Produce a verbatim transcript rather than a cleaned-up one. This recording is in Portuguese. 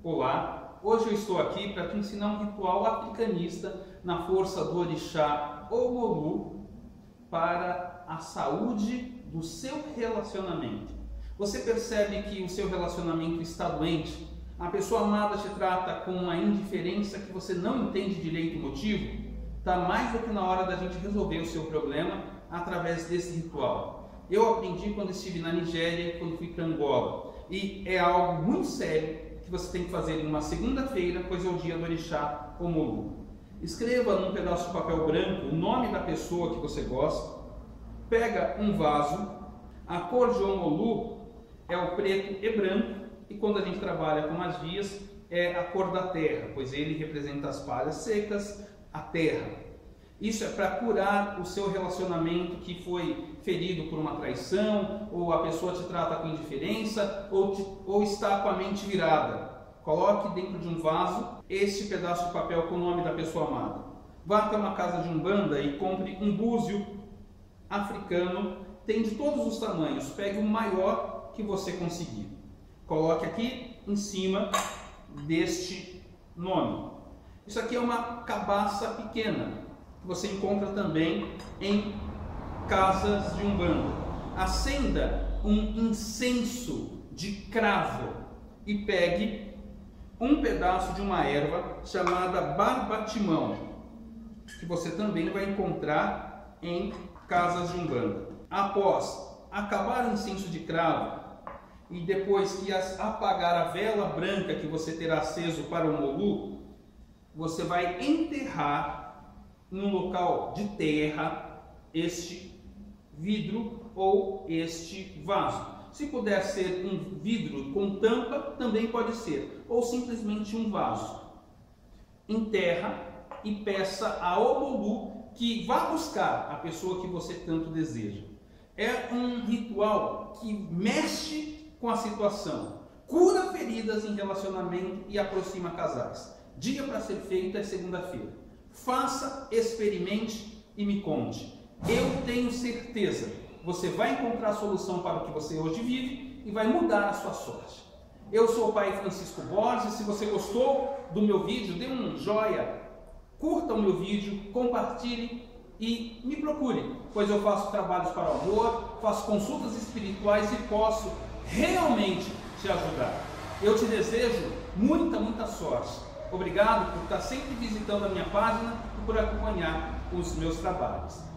Olá, hoje eu estou aqui para te ensinar um ritual africanista na força do orixá Omolu para a saúde do seu relacionamento. Você percebe que o seu relacionamento está doente? A pessoa amada te trata com uma indiferença que você não entende direito o motivo? Está mais do que na hora da gente resolver o seu problema através desse ritual. Eu aprendi quando estive na Nigéria, quando fui para Angola, e é algo muito sério que você tem que fazer em uma segunda-feira, pois é o dia do orixá Omolu. Escreva num pedaço de papel branco o nome da pessoa que você gosta, pega um vaso, a cor de Omolu é o preto e branco, e quando a gente trabalha com magias é a cor da terra, pois ele representa as palhas secas, a terra. Isso é para curar o seu relacionamento que foi ferido por uma traição, ou a pessoa te trata com indiferença, ou, te, ou está com a mente virada. Coloque dentro de um vaso este pedaço de papel com o nome da pessoa amada. Vá até uma casa de umbanda e compre um búzio africano, tem de todos os tamanhos, pegue o maior que você conseguir. Coloque aqui em cima deste nome. Isso aqui é uma cabaça pequena, que você encontra também em casas de umbanda. Acenda um incenso de cravo e pegue um pedaço de uma erva chamada barbatimão, que você também vai encontrar em casas de umbanda. Após acabar o incenso de cravo e depois que apagar a vela branca que você terá aceso para o Omolu, você vai enterrar num local de terra este vidro ou este vaso. Se puder ser um vidro com tampa, também pode ser, ou simplesmente um vaso. Enterra e peça a Omolu que vá buscar a pessoa que você tanto deseja. É um ritual que mexe com a situação, cura feridas em relacionamento e aproxima casais. Dia para ser feito é segunda-feira. Faça, experimente e me conte. Eu tenho certeza, você vai encontrar a solução para o que você hoje vive e vai mudar a sua sorte. Eu sou o Pai Francisco Borges. Se você gostou do meu vídeo, dê um joia, curta o meu vídeo, compartilhe e me procure, pois eu faço trabalhos para o amor, faço consultas espirituais e posso realmente te ajudar. Eu te desejo muita, muita sorte. Obrigado por estar sempre visitando a minha página e por acompanhar os meus trabalhos.